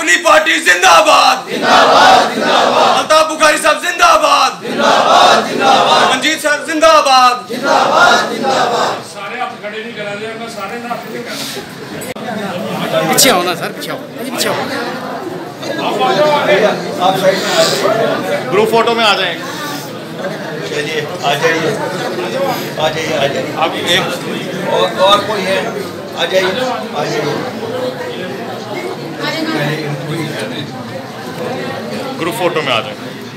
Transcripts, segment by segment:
अपनी पार्टी जिंदाबाद जिंदाबाद जिंदाबाद। अल्ताफ बुखारी साहब जिंदाबाद जिंदाबाद जिंदाबाद। मंजीत सर जिंदाबाद जिंदाबाद जिंदाबाद। सारे हाथ खड़े नहीं करा दे, सारे ना पीछे आओ ना सर, पीछे आओ, पीछे आओ। ग्रुप फोटो में आ जाएं। चलिए आ जाइए, आ जाइए, आ जाइए। आप एक और कोई है? आ जाइए, आ जाइए। ग्रुप फोटो में आ जाएं।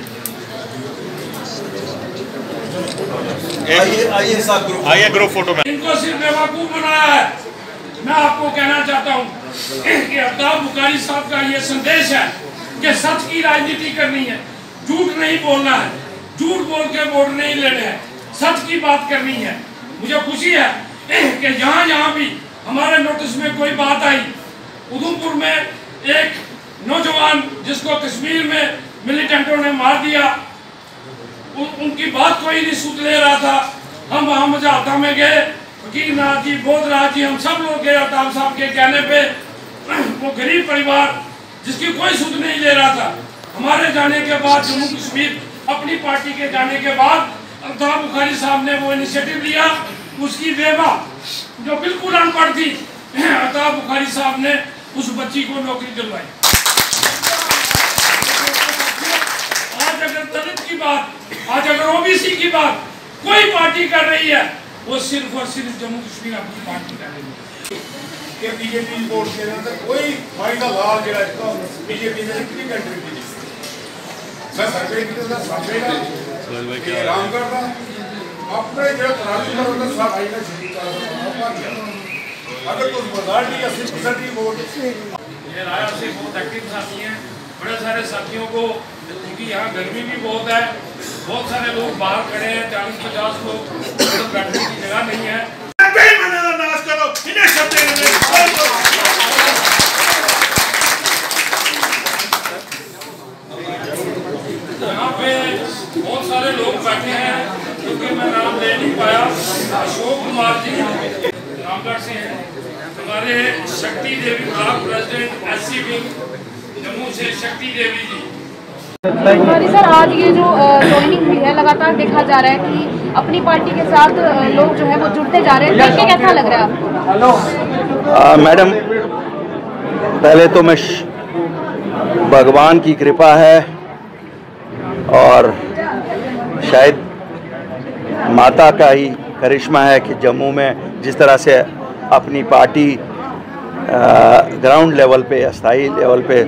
आइए आइए साहब, ग्रुप आइए ग्रुप फोटो में। इनको सिर्फ बेवकूफ बनाया है। मैं आपको कहना चाहता हूँ कि अल्ताफ बुखारी साहब का ये संदेश है कि सच की राजनीति करनी है, झूठ नहीं बोलना है, झूठ बोल के वोट नहीं लेने हैं, सच की बात करनी है। मुझे खुशी है कि जहाँ जहाँ भी हमारे नोटिस में कोई बात आई, उधमपुर में एक नौजवान जिसको कश्मीर में मिलिटेंटों ने मार दिया, उनकी बात कोई नहीं सुन ले रहा था। हम वहाँ मजालता में गए, वकील नाथ जी, बोधराज जी, हम सब लोग गए। अल्ताफ साहब के कहने पे वो गरीब परिवार जिसकी कोई सुध नहीं ले रहा था, हमारे जाने के बाद जम्मू कश्मीर अपनी पार्टी के जाने के बाद अल्ताफ बुखारी साहब ने वो इनिशिएटिव लिया। उसकी बेवा जो बिल्कुल अनपढ़ थी, अल्ताफ बुखारी साहब ने उस बच्ची को नौकरी दिलवाई। आज अगर दलित की बात, आज अगर ओबीसी की बात कोई पार्टी कर रही है, वो सिर्फ और सिर्फ जम्मू कश्मीर अपनी पार्टी कर रही है। कि बीजेपी वोट के अंदर कोई फायदा लाल जो इसका बीजेपी ने कितनी कंट्रीब्यूट मैं सर्वे की तो सर्वे का काम करता अपने जो तराजू पर उधर सब आई का छुट्टी का अगर कुछ मेजॉरिटी या 60% वोट ये राया से बहुत एक्टिव साथी हैं, बड़े सारे साथियों को, क्योंकि यहाँ गर्मी भी बहुत है, बहुत सारे लोग बाहर खड़े हैं, 40-50 लोग, तो बैठने की जगह नहीं है। नाश करो इन्हें सत्य यहाँ पे बहुत सारे लोग बैठे हैं, क्योंकि मैं नाम ले नहीं पाया। अशोक कुमार जी रामगढ़ से हैं, हमारे Shakti Devi block president SC wing Jammu से शक्ति देवी जी। सर, आज ये जो ज्वाइनिंग हुई है, लगातार देखा जा रहा है कि अपनी पार्टी के साथ लोग जो है वो जुड़ते जा रहे हैं, देख के कैसा लग रहा है आपको? मैडम, पहले तो मैं भगवान की कृपा है और शायद माता का ही करिश्मा है कि जम्मू में जिस तरह से अपनी पार्टी ग्राउंड लेवल पे, स्थायी लेवल पे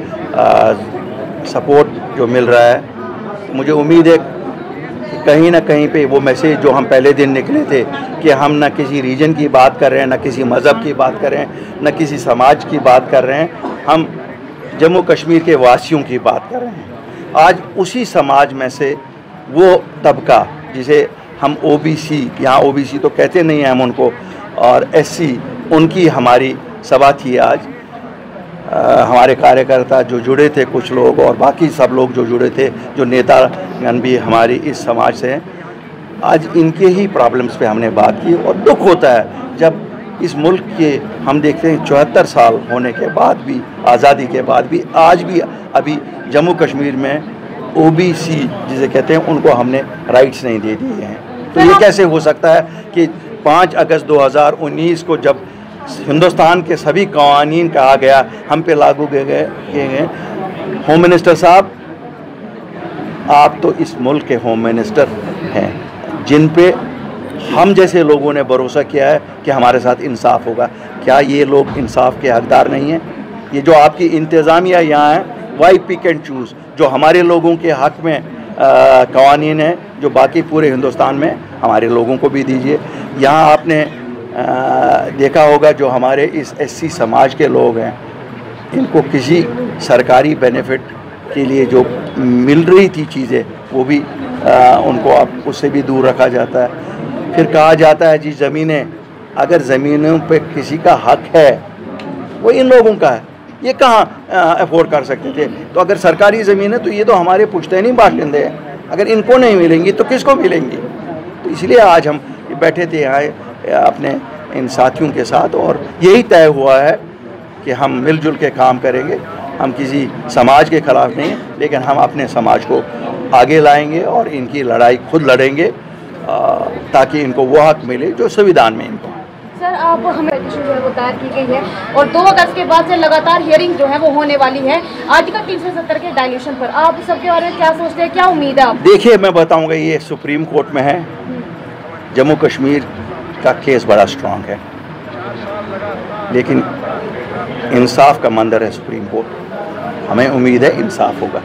सपोर्ट जो मिल रहा है, मुझे उम्मीद है कि कहीं ना कहीं पे वो मैसेज जो हम पहले दिन निकले थे कि हम न किसी रीजन की बात कर रहे हैं, न किसी मज़हब की बात कर रहे हैं, न किसी समाज की बात कर रहे हैं, हम जम्मू कश्मीर के वासियों की बात कर रहे हैं। आज उसी समाज में से वो तबका जिसे हम OBC, यहाँ OBC तो कहते नहीं हैं हम उनको, और SC, उनकी हमारी सभा थी आज। हमारे कार्यकर्ता जो जुड़े थे, कुछ लोग, और बाकी सब लोग जो जुड़े थे, जो नेतागण भी हमारी इस समाज से हैं, आज इनके ही प्रॉब्लम्स पे हमने बात की। और दुख होता है जब इस मुल्क के हम देखते हैं 74 साल होने के बाद भी, आज़ादी के बाद भी, आज भी अभी जम्मू कश्मीर में OBC जिसे कहते हैं उनको हमने राइट्स नहीं दे दिए हैं। तो ये कैसे हो सकता है कि 5 अगस्त 2019 को जब हिंदुस्तान के सभी कानून कहा गया, हम पे लागू किए गए। होम मिनिस्टर साहब, आप तो इस मुल्क के होम मिनिस्टर हैं, जिन पे हम जैसे लोगों ने भरोसा किया है कि हमारे साथ इंसाफ होगा। क्या ये लोग इंसाफ के हकदार नहीं हैं? ये जो आपकी इंतज़ामिया यहाँ है, वाई पिक एंड चूज़, जो हमारे लोगों के हक़ में कानून है, जो बाकी पूरे हिंदुस्तान में हमारे लोगों को भी दीजिए। यहाँ आपने देखा होगा जो हमारे इस SC समाज के लोग हैं, इनको किसी सरकारी बेनिफिट के लिए जो मिल रही थी चीज़ें, वो भी उनको अब उससे भी दूर रखा जाता है। फिर कहा जाता है जी ज़मीनें, अगर ज़मीनों पे किसी का हक है वो इन लोगों का है, ये कहाँ अफोर्ड कर सकते थे? तो अगर सरकारी ज़मीन है तो ये तो हमारे पुश्तैनी बाशिंदे हैं, अगर इनको नहीं मिलेंगी तो किसको मिलेंगी? तो इसलिए आज हम बैठे थे यहाँ अपने इन साथियों के साथ, और यही तय हुआ है कि हम मिलजुल के काम करेंगे। हम किसी समाज के खिलाफ नहीं हैं, लेकिन हम अपने समाज को आगे लाएंगे और इनकी लड़ाई खुद लड़ेंगे ताकि इनको वो हक मिले जो संविधान में इनको। सर आप हमें पिटीशन जो है वो दायर की गई है और 2 अगस्त के बाद से लगातार हियरिंग जो है वो होने वाली है आर्टिकल 370 के डायल्यूशन पर। आप सबके बारे में क्या सोचते हैं, क्या उम्मीद है आप? देखिए, मैं बताऊंगा, ये सुप्रीम कोर्ट में है। जम्मू कश्मीर का केस बड़ा स्ट्रांग है, लेकिन इंसाफ का मंदिर है सुप्रीम कोर्ट। हमें उम्मीद है इंसाफ होगा।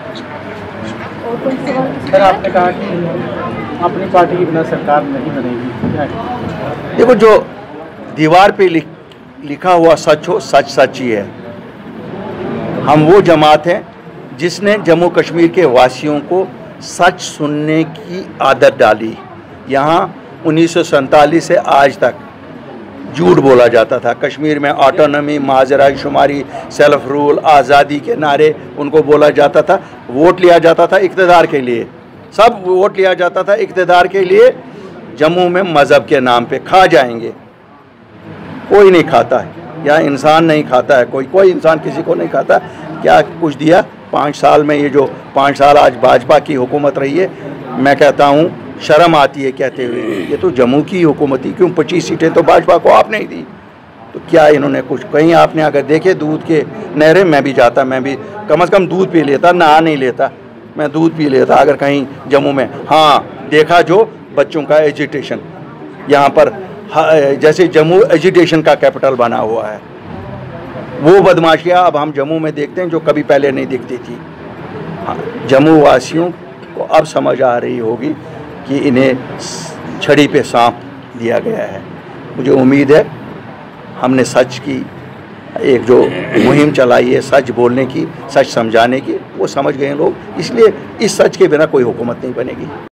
सर आपने कहा कि अपनी पार्टी की बिना सरकार नहीं बनेगी। देखो, जो दीवार पे लिखा हुआ सच हो, सच सच ही है। हम वो जमात हैं जिसने जम्मू कश्मीर के वासियों को सच सुनने की आदत डाली। यहाँ 1947 से आज तक झूठ बोला जाता था। कश्मीर में ऑटोनॉमी, माजरा शुमारी, सेल्फ रूल, आज़ादी के नारे उनको बोला जाता था। वोट लिया जाता था इक़्तिदार के लिए, सब वोट लिया जाता था इक़्तिदार के लिए। जम्मू में मज़हब के नाम पे खा जाएंगे, कोई नहीं खाता है, या इंसान नहीं खाता है, कोई इंसान किसी को नहीं खाता। क्या कुछ दिया 5 साल में? ये जो 5 साल आज भाजपा की हुकूमत रही है, मैं कहता हूँ शर्म आती है कहते हुए। ये तो जम्मू की हुकूमत थी, क्यों 25 सीटें तो भाजपा को आपने ही दी। तो क्या इन्होंने कुछ कहीं आपने अगर देखे दूध के नहरें, मैं भी जाता, मैं भी कम से कम दूध पी लेता, नहा नहीं लेता, मैं दूध पी लेता अगर कहीं जम्मू में। हाँ, देखा जो बच्चों का एजुटेशन यहाँ पर, जैसे जम्मू एजुटेशन का कैपिटल बना हुआ है, वो बदमाशियाँ अब हम जम्मू में देखते हैं जो कभी पहले नहीं दिखती थी। हाँ, जम्मू वासियों को अब समझ आ रही होगी कि इन्हें छड़ी पे सांप दिया गया है। मुझे उम्मीद है हमने सच की एक जो मुहिम चलाई है, सच बोलने की, सच समझाने की, वो समझ गए लोग। इसलिए इस सच के बिना कोई हुकूमत नहीं बनेगी।